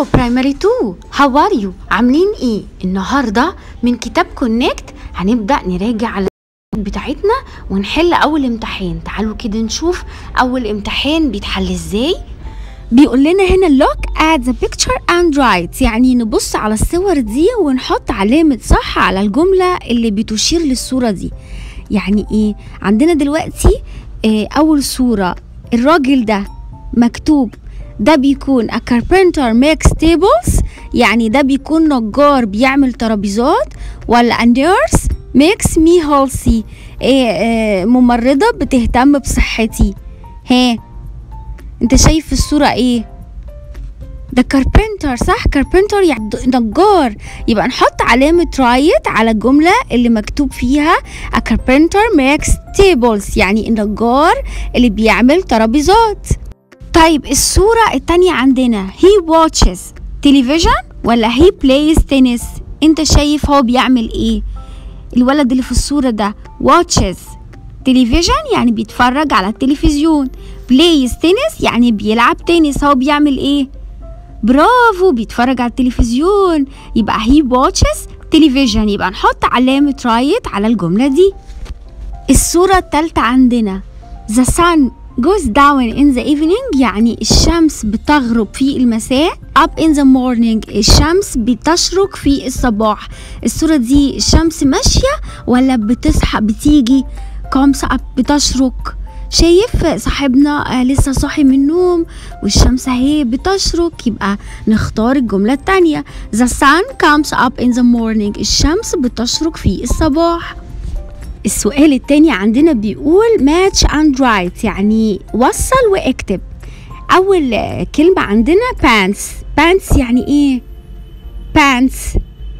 هلو برايمري 2، هاو ار يو؟ عاملين ايه؟ النهارده من كتاب كونكت هنبدأ نراجع على بتاعتنا ونحل اول امتحان. تعالوا كده نشوف اول امتحان بيتحل ازاي. بيقول لنا هنا look at the picture and write، يعني نبص على الصور دي ونحط علامة صح على الجملة اللي بتشير للصورة دي. يعني ايه؟ عندنا دلوقتي اول صورة الراجل ده مكتوب ده بيكون a carpenter makes tables، يعني ده بيكون نجار بيعمل ترابيزات، ولا a nurse makes me healthy، ممرضة بتهتم بصحتي. ها انت شايف في الصورة ايه؟ ده كاربنتر، صح؟ كاربنتر يعني نجار، يبقى نحط علامة رايت على الجملة اللي مكتوب فيها a carpenter makes tables، يعني النجار اللي بيعمل ترابيزات. طيب الصورة التانية عندنا he watches television ولا he plays tennis؟ انت شايف هو بيعمل ايه؟ الولد اللي في الصورة ده watches television يعني بيتفرج على التلفزيون، plays tennis يعني بيلعب تنس. هو بيعمل ايه؟ برافو، بيتفرج على التلفزيون، يبقى he watches television، يبقى نحط علامة رايت على الجملة دي. الصورة التالتة عندنا the sun goes down in the evening، يعني الشمس بتغرب في المساء. up in the morning الشمس بتشرق في الصباح. الصورة دي الشمس ماشية ولا بتصحى بتيجي؟ comes up بتشرق. شايف صاحبنا لسه صاحي من النوم والشمس اهي بتشرق، يبقى نختار الجملة التانية the sun comes up in the morning، الشمس بتشرق في الصباح. السؤال التاني عندنا بيقول match and write، يعني وصل واكتب. أول كلمة عندنا pants، pants يعني ايه؟ pants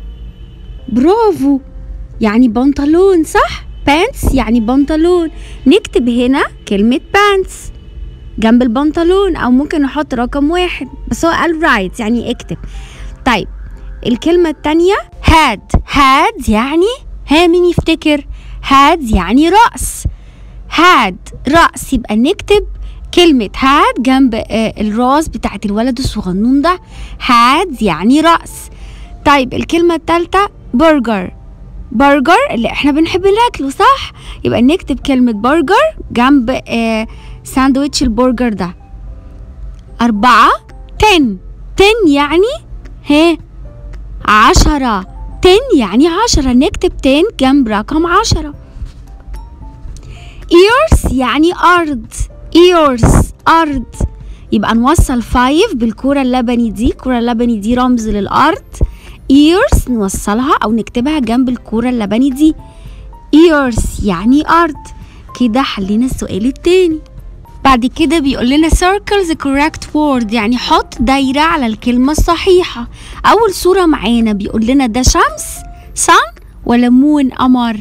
برافو، يعني بنطلون، صح؟ pants يعني بنطلون، نكتب هنا كلمة pants جنب البنطلون، أو ممكن نحط رقم 1، بس هو قال write يعني اكتب. طيب الكلمة التانية had، had يعني مين يفتكر؟ had يعني رأس، had رأس، يبقى نكتب كلمة had جنب الراس بتاعت الولد الصغنون ده، had يعني رأس. طيب الكلمة التالتة برجر، برجر اللي احنا بنحب ناكله، صح؟ يبقى نكتب كلمة برجر جنب ساندويتش البرجر ده. 4 10، 10 يعني 10، 10 يعني 10، نكتب 10 جنب رقم 10. ears يعني أرض، ears أرض، يبقى نوصل 5 بالكرة اللبني دي، الكرة اللبني دي رمز للأرض، ears نوصلها أو نكتبها جنب الكرة اللبني دي، ears يعني أرض. كده حلينا السؤال التاني. بعد كده بيقول لنا circle the correct word، يعني حط دايرة على الكلمة الصحيحة. أول صورة معانا بيقول لنا ده شمس sun ولا مون قمر؟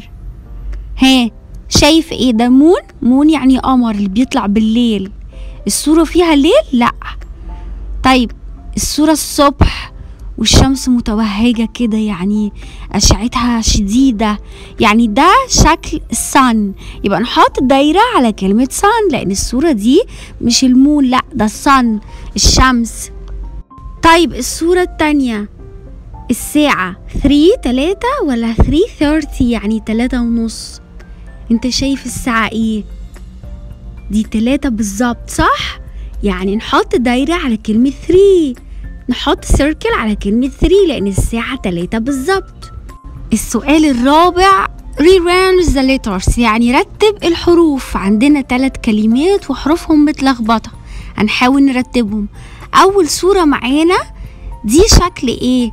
شايف ايه ده؟ مون، مون يعني قمر اللي بيطلع بالليل. الصورة فيها ليل؟ لأ. طيب الصورة الصبح والشمس متوهجة كده، يعني أشعتها شديدة، يعني ده شكل الصن، يبقى نحط دايرة على كلمة صن، لأن الصورة دي مش المون، لأ ده الصن الشمس. طيب الصورة التانية الساعة 3 ولا 3:30 يعني 3:30؟ انت شايف الساعة ايه؟ دي 3 بالظبط، صح؟ يعني نحط دايرة على كلمة 3، نحط سيركل على كلمة 3 لأن الساعة 3 بالظبط. السؤال الرابع rearrange the letters، يعني رتب الحروف. عندنا 3 كلمات وحروفهم متلخبطة، هنحاول نرتبهم. أول صورة معانا دي شكل ايه؟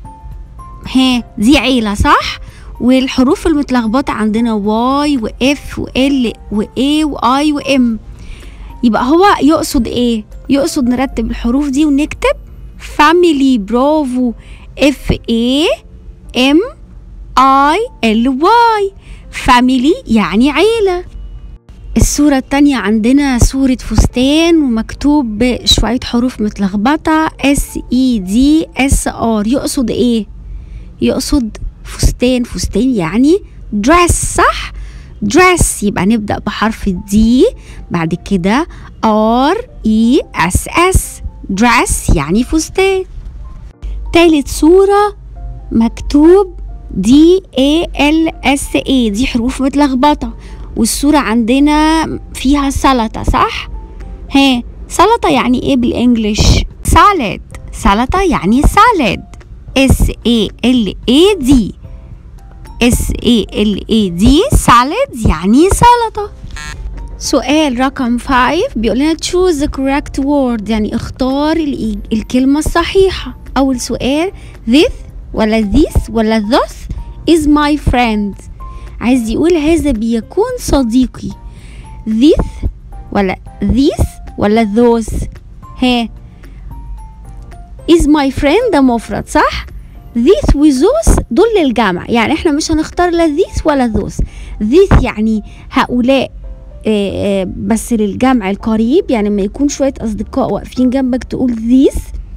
دي عيلة، صح؟ والحروف المتلخبطة عندنا Y و F و L و A و I و M، يبقى هو يقصد ايه؟ يقصد نرتب الحروف دي ونكتب family، برافو، F A M I L Y، family يعني عيلة. الصورة التانية عندنا صورة فستان ومكتوب بشوية حروف متلخبطة S E D S R، يقصد ايه؟ يقصد فستان، فستان يعني dress، صح؟ dress، يبقى نبدأ بحرف الدي، بعد كده R E S S، dress يعني فستان. تالت صورة مكتوب DALSA، دي حروف متلخبطة، والصورة عندنا فيها سلطة، صح؟ ها، سلطة يعني ايه بالانجلش؟ سالاد. سلطة يعني سالاد. SALAD. SALAD سالاد يعني سلطة. سؤال رقم 5 بيقول لنا choose the correct word، يعني اختار الكلمة الصحيحة. أول سؤال this ولا this ولا thus is my friend، عايز يقول هذا بيكون صديقي. this ولا this ولا those؟ ها، is my friend ده مفرد صح؟ this و those دول للجمع، يعني احنا مش هنختار لا this ولا those. this يعني هؤلاء بس للجمع القريب، يعني لما يكون شوية أصدقاء واقفين جنبك تقول these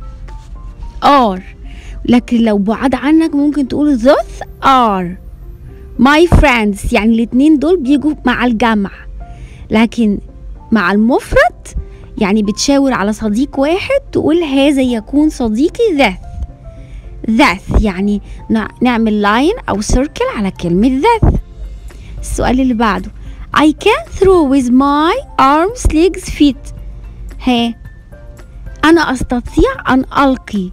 are، لكن لو بعاد عنك ممكن تقول those are my friends، يعني الاتنين دول بيجوا مع الجمع. لكن مع المفرد يعني بتشاور على صديق واحد تقول هذا يكون صديقي that يعني نعمل لاين أو سيركل على كلمة that. السؤال اللي بعده I can throw with my arms legs feet. ها، أنا أستطيع أن ألقي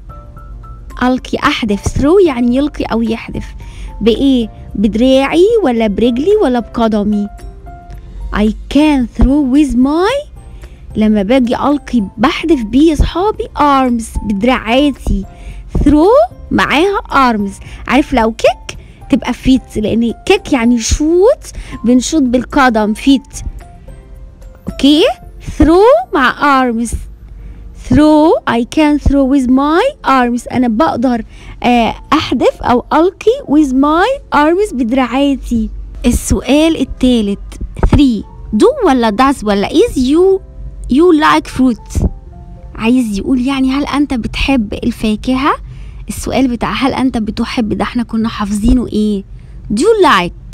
أحدف. throw يعني يلقي أو يحدف. بإيه؟ بدراعي ولا برجلي ولا بقدمي؟ I can throw with my، لما باجي ألقي بحدف بيه يا صحابي arms بدراعاتي. throw معاها arms. عارف لو كيك تبقى feet، لأن كيك يعني شوت، بنشوت بالقدم feet. اوكي، throw مع arms. throw I can throw with my arms، أنا بقدر أحدف أو ألقي with my arms بدراعاتي. السؤال الثالث 3 do ولا does ولا is you like fruit، عايز يقول يعني هل أنت بتحب الفاكهة. السؤال بتاع هل أنت بتحب ده احنا كنا حافظينه ايه؟ do you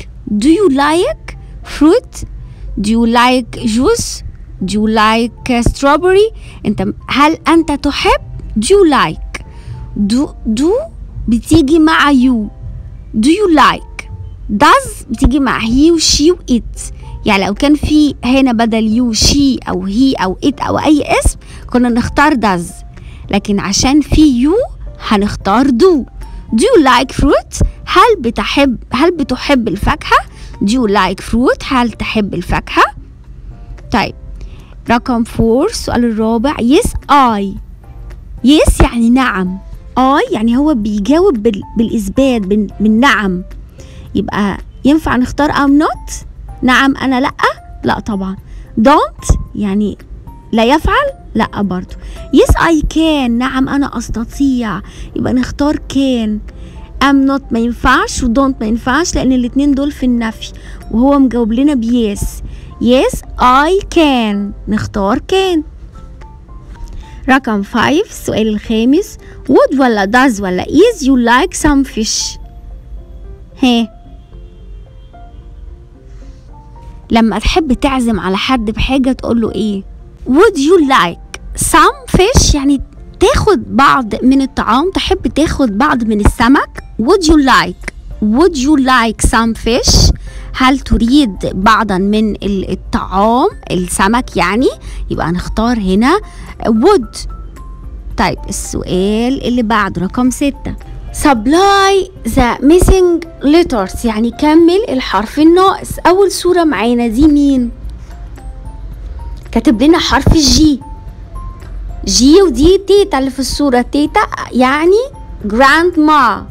like fruit؟ do you like juice؟ do you like strawberry؟ هل أنت تحب؟ do you like do بتيجي مع you. do you like does بتيجي مع he و she و it، يعني لو كان في هنا بدل you she أو he أو it أو أي اسم كنا نختار does، لكن عشان في you هنختار do you like fruit؟ هل بتحب الفاكهة؟ do you like fruit؟ هل تحب الفاكهة؟ طيب رقم 4 السؤال الرابع yes يعني نعم. يعني هو بيجاوب بالإثبات بالنعم، يبقى ينفع نختار I'm not؟ نعم أنا لا طبعا. don't يعني لا يفعل، لا برضو. yes I can نعم أنا أستطيع، يبقى نختار can. I'm not ما ينفعش و don't ما ينفعش لأن الاتنين دول في النفي، وهو مجاوب لنا بيس. yes I can نختار can. رقم 5 السؤال الخامس would ولا does ولا is you like some fish؟ ها، لما تحب تعزم على حد بحاجة تقول له ايه؟ would you like some fish، يعني تاخد بعض من الطعام، تحب تاخد بعض من السمك. would you like some fish؟ هل تريد بعضا من الطعام السمك يعني، يبقى هنختار هنا would. طيب السؤال اللي بعده رقم 6 supply the missing letters، يعني كمل الحرف الناقص. أول صورة معانا دي مين؟ كاتب لنا حرف الجي، ودي تيتا اللي في الصورة. تيتا يعني grandma،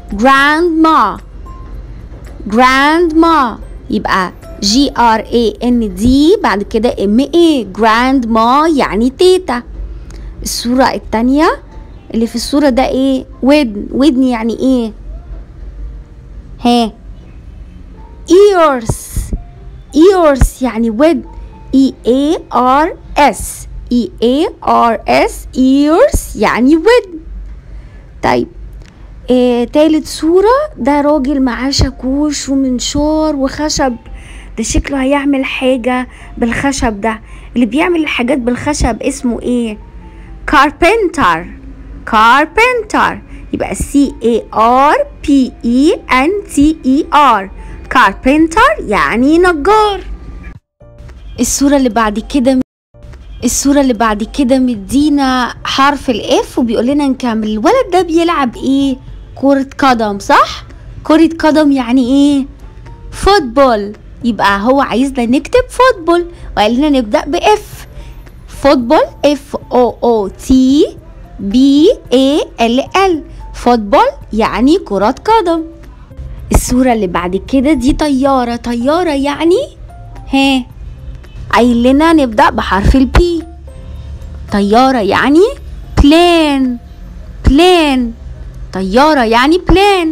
يبقى GRAND بعد كده MA grandma يعني تيتا. الصورة التانية اللي في الصورة ده ايه؟ ودن يعني ايه؟ ها، ears يعني ودن، EARS ears يعني ودن. طيب تالت صورة ده راجل معاه شاكوش ومنشار وخشب، ده شكله هيعمل حاجة بالخشب. ده اللي بيعمل الحاجات بالخشب اسمه ايه؟ كاربنتر. يبقى CARPENTER. carpenter يعني نجار. الصورة اللي بعد كده مدينا حرف الاف وبيقول لنا نكمل. الولد ده بيلعب ايه؟ كرة قدم، صح؟ كرة قدم يعني ايه؟ فوتبول. يبقى هو عايزنا نكتب فوتبول وقال لنا نبدأ بإف. فوتبول FOOTBALL. فوتبول يعني كرة قدم. الصورة اللي بعد كده دي طيارة يعني قايل لنا نبدأ بحرف البي. طيارة يعني بلان. طيارة يعني بلان.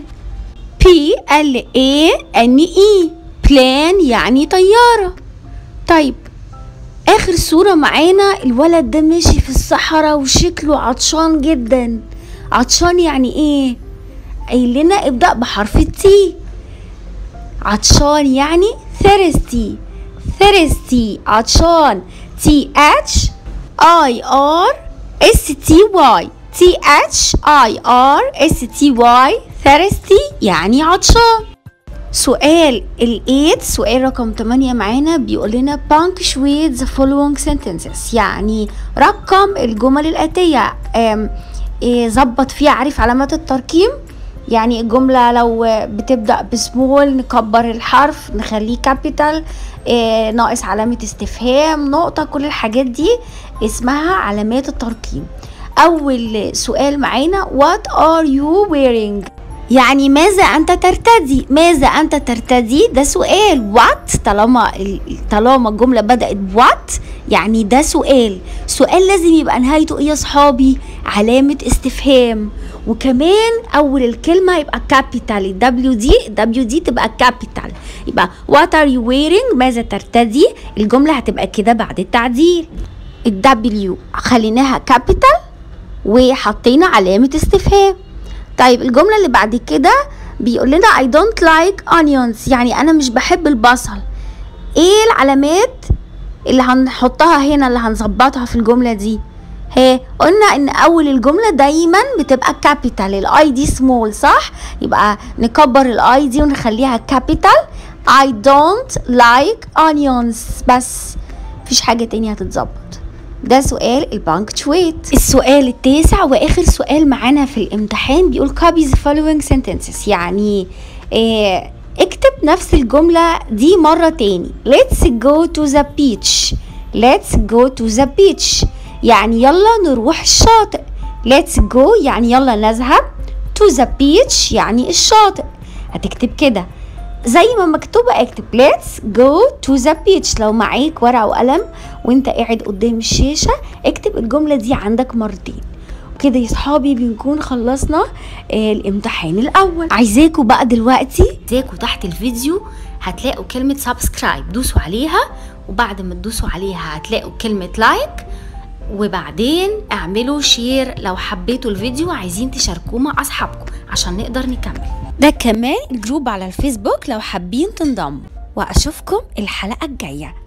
PLANE. بلان يعني طيارة. طيب آخر صورة معانا الولد ده ماشي في الصحراء وشكله عطشان جدا. عطشان يعني ايه؟ قايل لنا ابدأ بحرف التي. عطشان يعني thirsty. عطشان THIRSTY. thirsty يعني عطشان. سؤال رقم 8 معانا بيقول لنا punctuate the following sentences. يعني رقم الجمل الآتية. ظبط فيها، عارف علامات الترقيم؟ يعني الجملة لو بتبدأ بسمول نكبر الحرف نخليه كابيتال، ناقص علامة استفهام، نقطة، كل الحاجات دي اسمها علامات الترقيم. أول سؤال معانا what are you wearing؟ يعني ماذا أنت ترتدي؟ ده سؤال. what طالما الجملة بدأت what يعني ده سؤال لازم يبقى نهايته ايه يا صحابي؟ علامة استفهام. وكمان أول الكلمة يبقى كابيتال. دبليو دي تبقى كابيتال. يبقى what are you wearing؟ ماذا ترتدي؟ الجملة هتبقى كده بعد التعديل. الدبليو خليناها كابيتال وحطينا علامة استفهام. طيب الجملة اللي بعد كده بيقول لنا I don't like onions. يعني أنا مش بحب البصل. ايه العلامات اللي هنحطها هنا اللي هنظبطها في الجملة دي؟ قلنا ان اول الجملة دايما بتبقى كابيتال. الاي دي سمول، صح؟ يبقى نكبر الاي دي ونخليها كابيتال. I don't like onions. بس مفيش حاجة تانية هتتظبط. ده سؤال البانكتويت. السؤال التاسع واخر سؤال معانا في الامتحان بيقول copy the following sentences. يعني اكتب نفس الجملة دي مرة تاني. let's go to the beach. يعني يلا نروح الشاطئ. let's go يعني يلا نذهب. to the beach يعني الشاطئ. هتكتب كده زي ما مكتوبة، اكتب let's go to the beach. لو معاك ورقة وقلم وانت قاعد قدام الشاشة اكتب الجملة دي عندك مرتين. وكده يا صحابي بنكون خلصنا الامتحان الأول. عايزاكوا بقى دلوقتي تحت الفيديو هتلاقوا كلمة سبسكرايب، دوسوا عليها، وبعد ما تدوسوا عليها هتلاقوا كلمة لايك، وبعدين اعملوا شير لو حبيتوا الفيديو عايزين تشاركوه مع أصحابكم عشان نقدر نكمل. ده كمان الجروب على الفيسبوك لو حابين تنضموا. وأشوفكم الحلقة الجاية.